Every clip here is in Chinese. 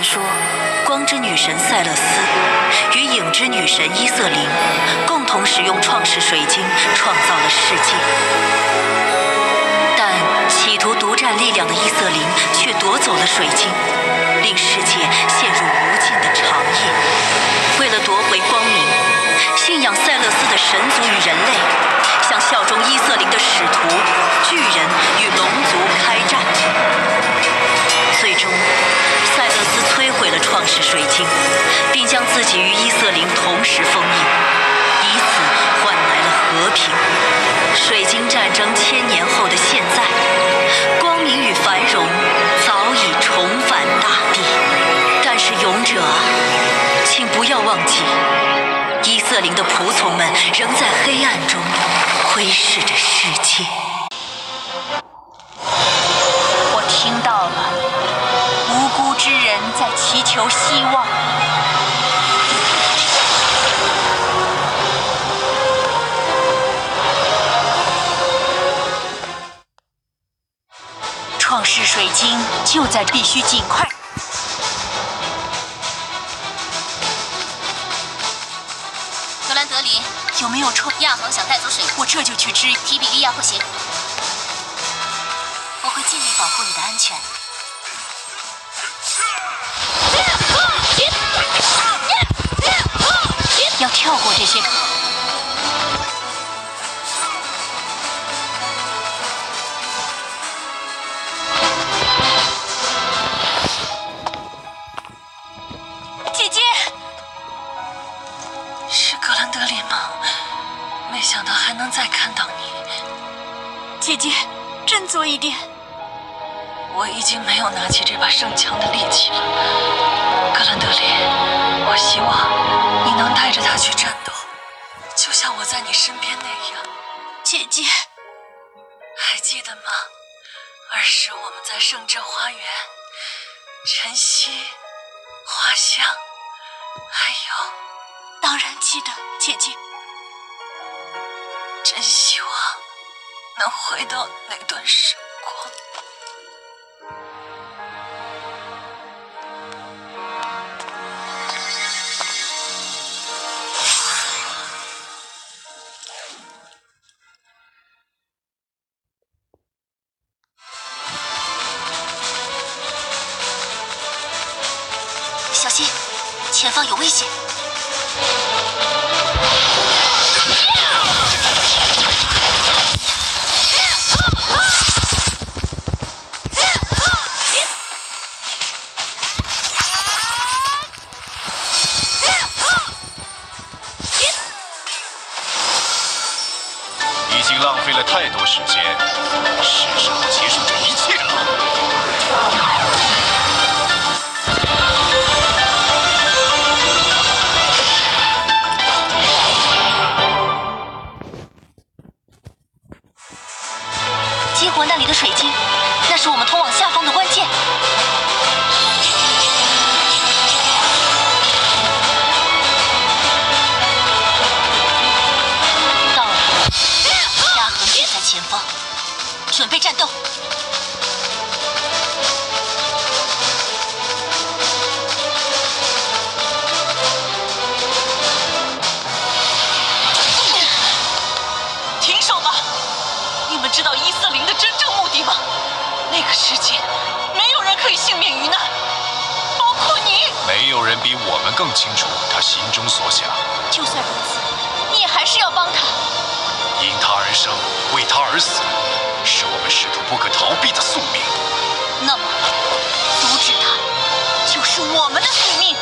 传说，光之女神塞勒斯与影之女神伊瑟琳共同使用创世水晶创造了世界，但企图独占力量的伊瑟琳却夺走了水晶，令世界陷入无尽的长夜。为了夺回光明，信仰塞勒斯的神族与人类向效忠伊瑟琳的使徒巨人与龙族开战。最终，塞勒斯摧毁了创世水晶，并将自己与伊瑟琳同时封印，以此换来了和平。水晶战争1000年后的现在，光明与繁荣早已重返大地。但是勇者啊，请不要忘记，伊瑟琳的仆从们仍在黑暗中窥视着世界。我听到了，无辜之人在祈求希望。创世水晶就在，必须尽快。 格兰德里， 有没有亚航想带走水晶， 我这就去支援。 提比利亚会协助，我会尽力保护你的安全。 要跳过这些。姐姐，是格兰德里吗？没想到还能再看到你。姐姐，振作一点。我已经没有拿起这把圣枪的力气了。格兰德里，我希望你能带着他去战斗，就像我在你身边那样。姐姐，还记得吗？儿时我们在圣之花园，晨曦、花香，还有……当然记得，姐姐。真希望能回到那段时光。 小心，前方有危险！ 已经浪费了太多时间，是时候结束这一切了。 激活那里的水晶，那是我们通往下方的关键。到了，压痕就在前方，准备战斗。停手吧！你们知道伊瑟琳的真正目的吗？那个世界，没有人可以幸免于难，包括你。 没有人比我们更清楚他心中所想。 就算如此，你也还是要帮他。 因他而生，为他而死，是我们使徒不可逃避的宿命。 那么，阻止他，就是我们的宿命。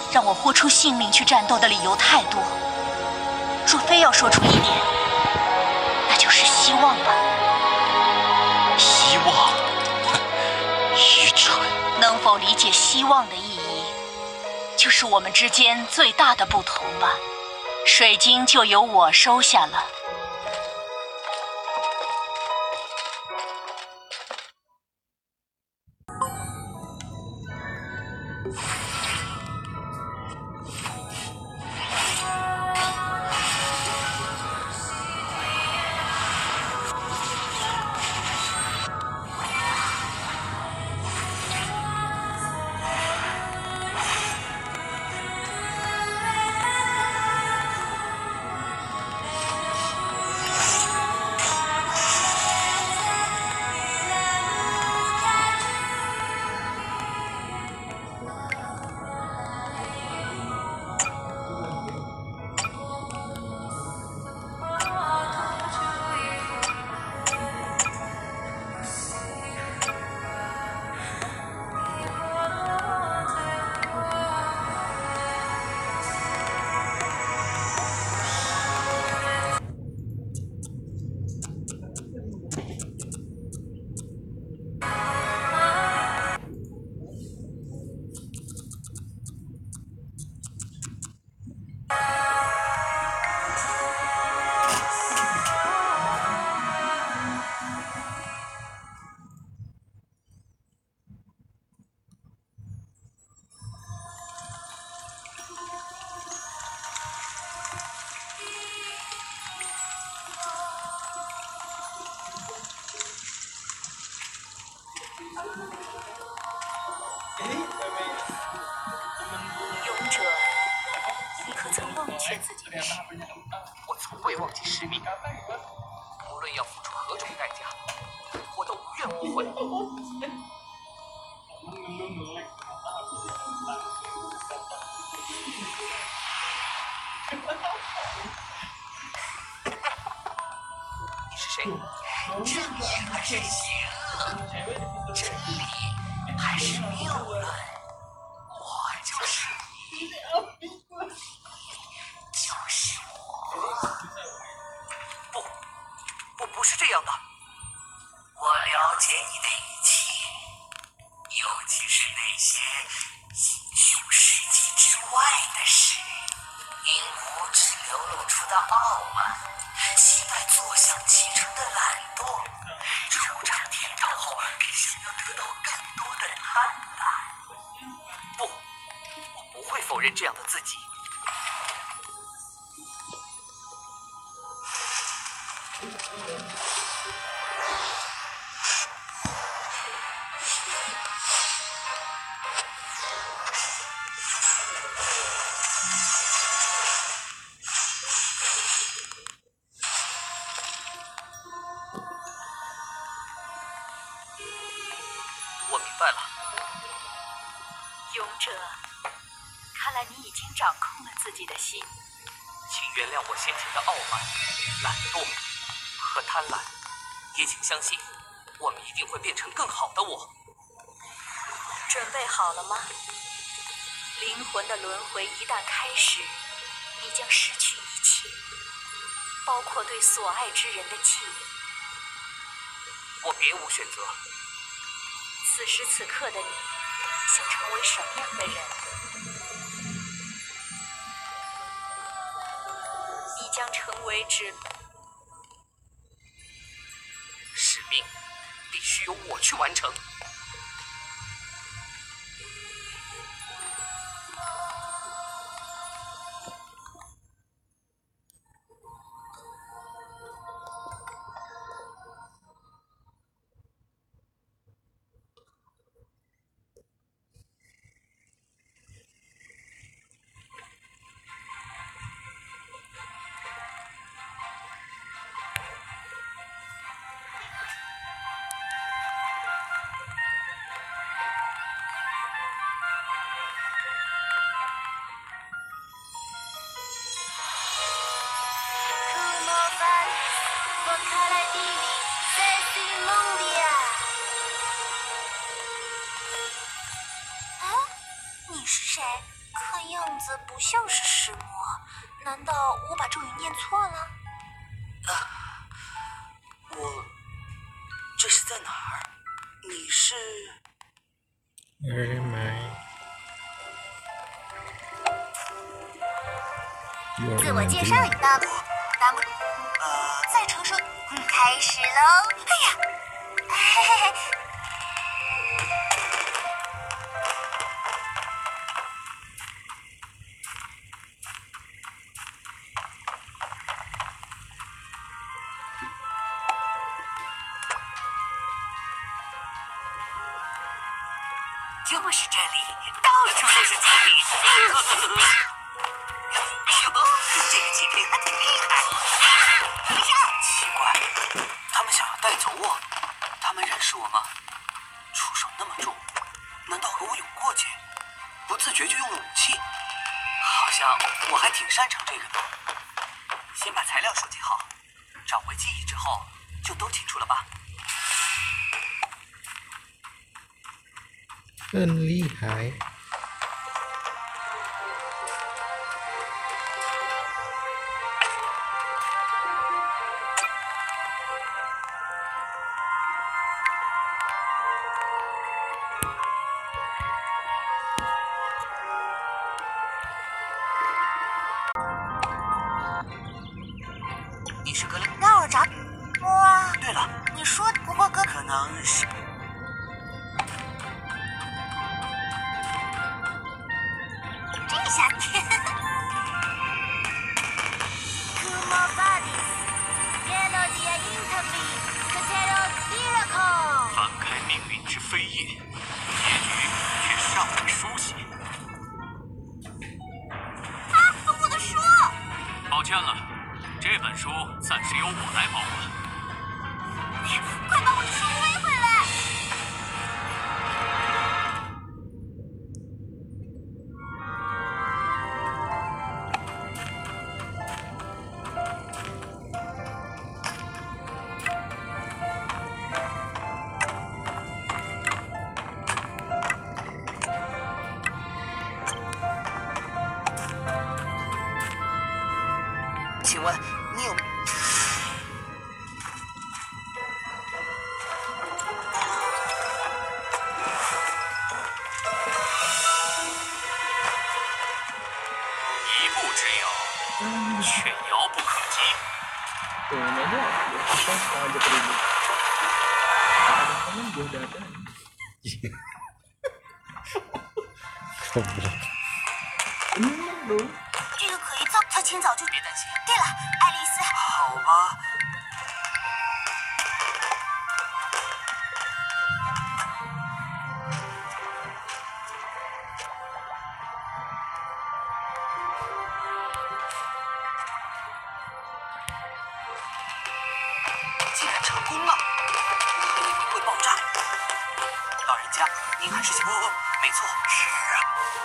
让我豁出性命去战斗的理由太多，若非要说出一点，那就是希望吧。 希望？愚蠢！ 能否理解希望的意义，就是我们之间最大的不同吧。水晶就由我收下了。勇者，你可曾忘却自己的使命？ 我从未忘记使命，无论要付出何种代价，我都无怨无悔。你是谁？正义还是邪恶？真理还是谬论？我就是你，就是我。不是这样的。我了解你的一切，尤其是那些英雄事迹之外的事，因无知流露出的傲慢，期待坐享其成的懒惰，出场天堂后给想要得到更多的贪婪。不，我不会否认这样的自己。我明白了， 勇者，看来你已经掌控了自己的心。 请原谅我先前的傲慢、懒惰和贪婪，也请相信，我们一定会变成更好的我。 准备好了吗？灵魂的轮回一旦开始，你将失去一切，包括对所爱之人的记忆。 我别无选择。 此时此刻的你，想成为什么样的人？你将成为使命必须由我去完成。 你是谁？ 看样子不像是石墨，难道我把咒语念错了？ 这是在哪儿？你是？ 自我介绍一下，再重说，开始喽！哎呀，嘿嘿嘿。 就是这里，到处都是祭品。这个祭品还挺厉害。奇怪，他们想要带走我，他们认识我吗？出手那么重，难道和我有过节？不自觉就用了武器，好像我还挺擅长这个的。先把材料收集好，找回记忆之后，就都清楚了吧？ 真厉害！ 你是格雷？ 那我找我。 对了， 你说不过哥可能是。 翻开命运之扉页，结局却尚未书写。 啊，我的书！ 抱歉了，这本书暂时由我来保管。 快把我的书归回来！ 请问你有？ 一步之遥，却遥不可及。 这个可以造，他清早就别担心。 对了，爱丽丝。 好吧。竟然成功了！我以为会爆炸。老人家，您还是想……没错，是啊。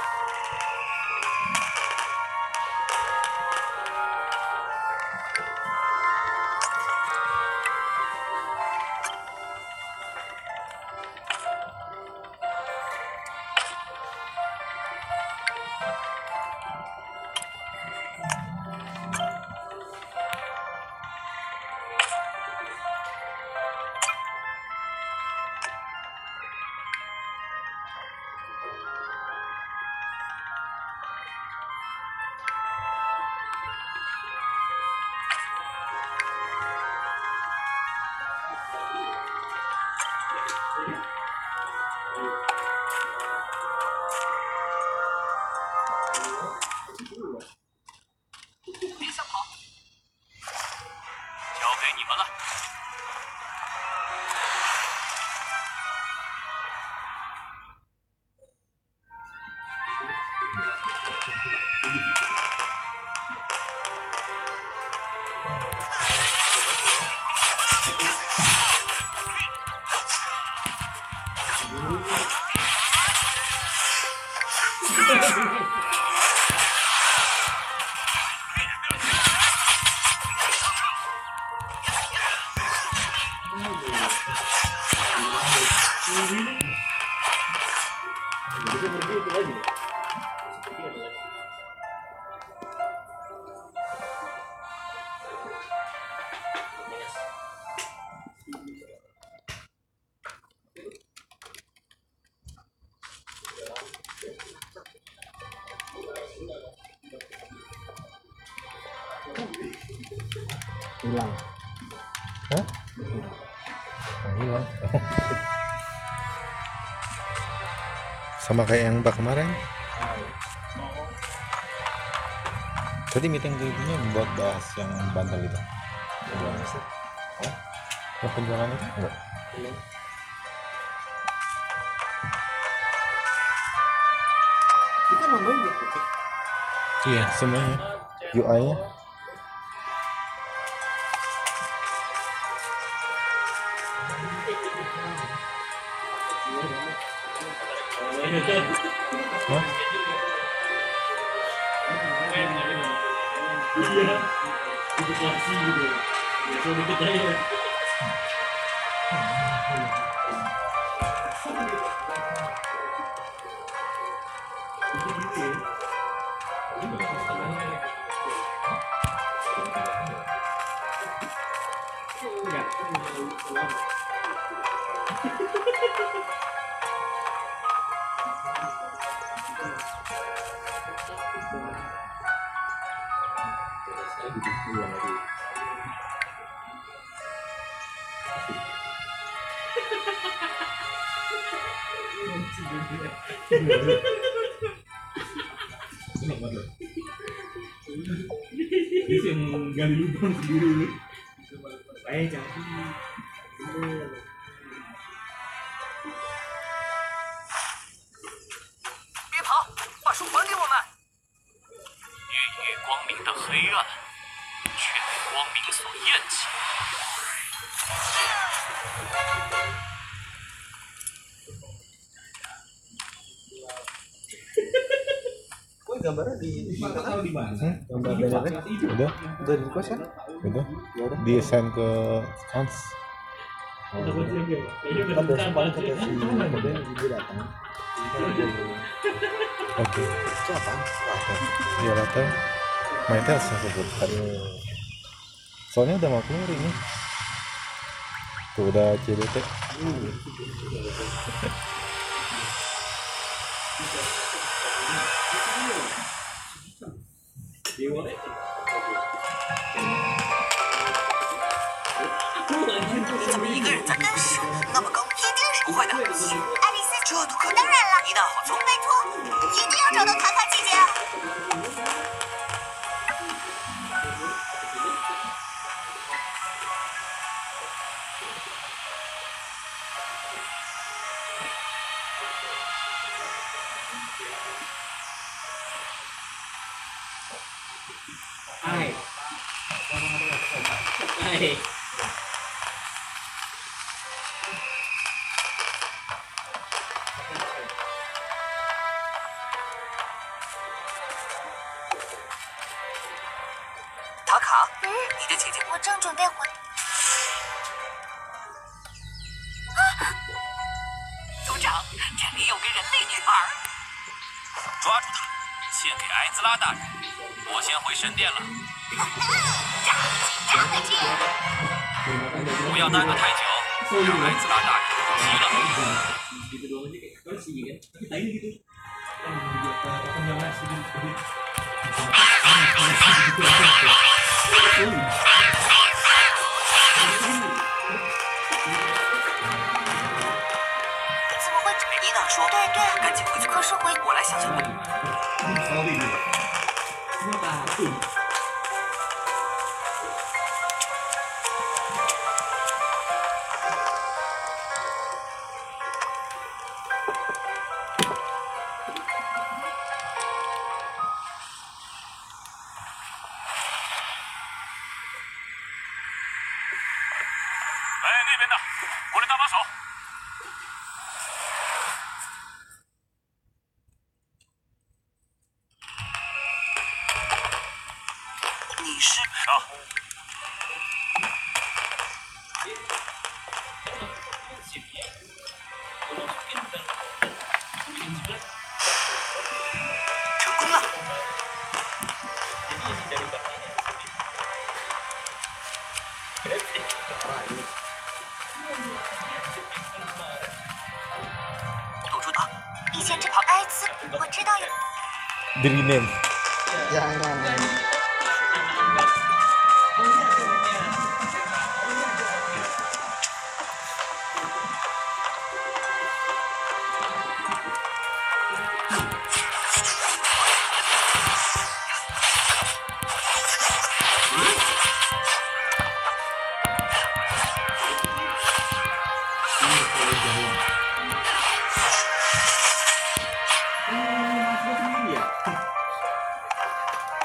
别想跑！ 交给你们了。 Hilang. Hah? Hilang. Sama kayak yang bak kemarin. Tadi meeting ibunya buat bahas yang Bantal itu. Yang penjualan itu enggak? Kita namanya udah oke. Iya, semuanya. UI-nya. Hah? Ini yang gali lubang sendiri ini. Saya jangan. 别跑，把书还给我们。孕育光明的黑暗，却被光明所厌弃。 Kok gambarnya di mana? Di mana? Gambar bannernya? Udah? Udah di kos kan? Udah? Ya udah. Di send ke Hans. Kan besok paling ketemu si Model dia datang. Oke. Itu apa? Latar. Iya latar. Main tes sebut tadi. Soalnya udah mau keluar ini. Tuh udah CDT. 你怎么一个人在干事？那么高，一定是坏的。爱丽丝，这都可当然了，一大好从，拜托，一定要找到卡卡姐姐。塔卡，你的姐姐， 我正准备回。 组长，这里有个人类女孩。抓住她，献给艾兹拉大人。我先回神殿了。 炸回去！ 不要耽搁太久，让艾兹拉大人急了。 怎么会？ 妮娜说：“ 对对， 赶紧回去。” 可是回我来想想办法。哎，那边的，过来搭把手。你是啊？成功了。堵住他！ 以前这艾滋，我知道有。 Di rename. Jangan.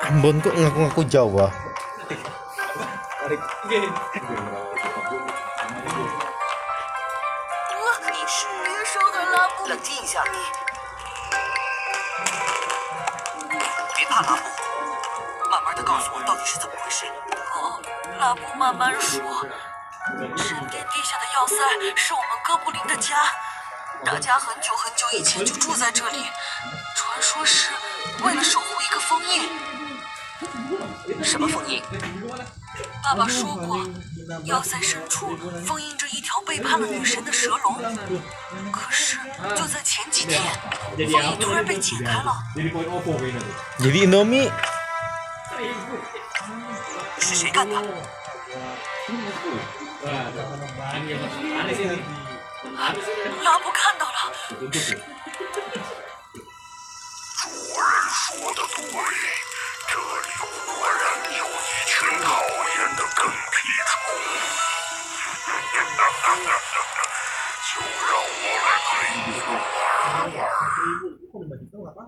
Ambon kok ngaku-ngaku Jawa. 你是别伤害拉布。 冷静一下，别怕拉布，慢慢的告诉我到底是怎么回事。 哦，拉布慢慢说。神殿地下的要塞是我们哥布林的家，大家很久很久以前就住在这里，传说是为了守护一个封印。 什么封印？ 爸爸说过，要塞深处封印着一条背叛了女神的蛇龙。可是就在前几天，封印突然被解开了。 Jadi Indomie. 是谁干的？ 拉布看到了， 说的对，这里果然有一群讨厌的跟屁虫。就让我来陪你们玩玩。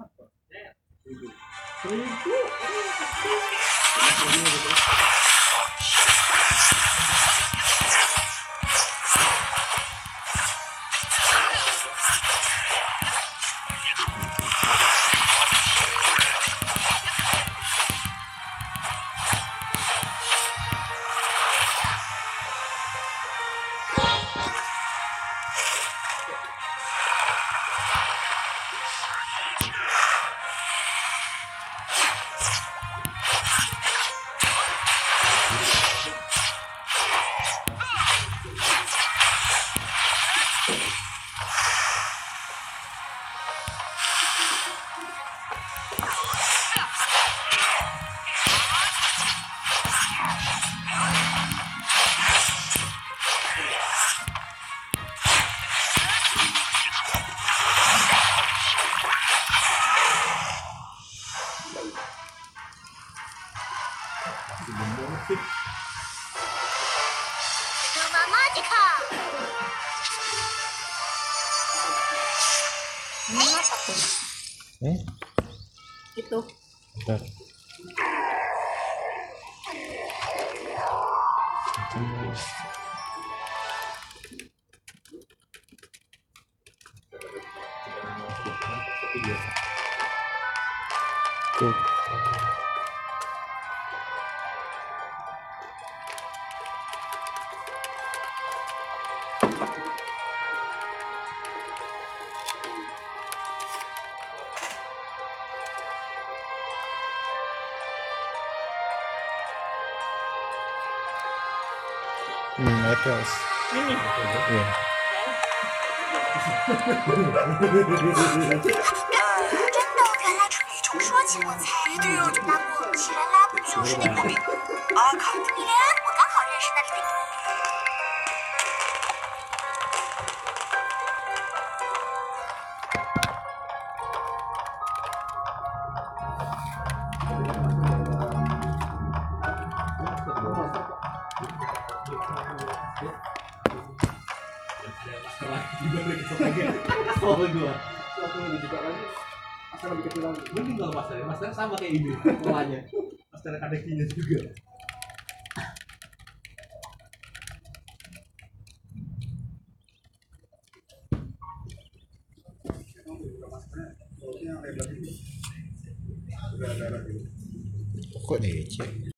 Itu. Bentar. Tuh. Metals. Ini. Iya. 真的，原来李虫说起我才一定要拉布，既然拉布就是那个阿卡， 米莲，我刚好认识那里的。 Lebih kecil lagi. Mending kalau master sama kayak ini polanya. Master kadekinya juga. Kok nih, cek.